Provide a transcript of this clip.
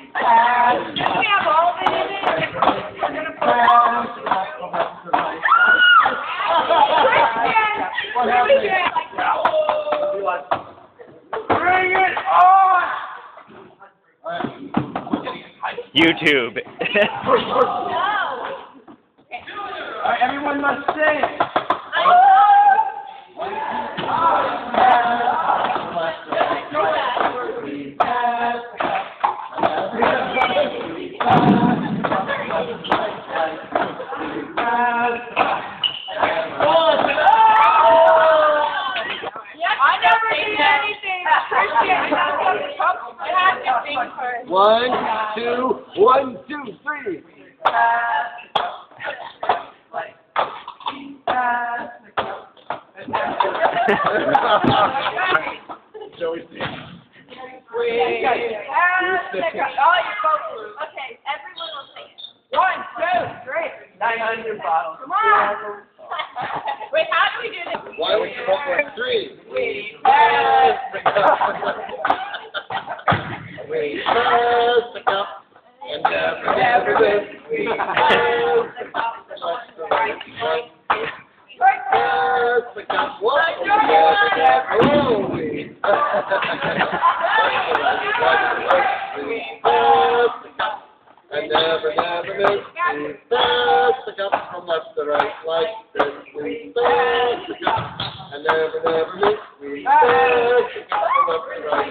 we have all of it in it? We're gonna put it all. Bring it on! YouTube. Alright, everyone must sing. I never did anything. Christian, I have to sing first. 1, 2, 1, 2, 3. Joey, Okay, everyone will sing it. 1, 2, 3. 900 bottles. Come on. Wait, how do we do this? Why don't we come up with 3? We pass the cup. We pass the cup. And never miss. We pass the cup. Pass the cup. What? We pass the cup. And never miss. We pass the cup from left to right like this. We pass the cup. And never miss. We pass the cup from left to right.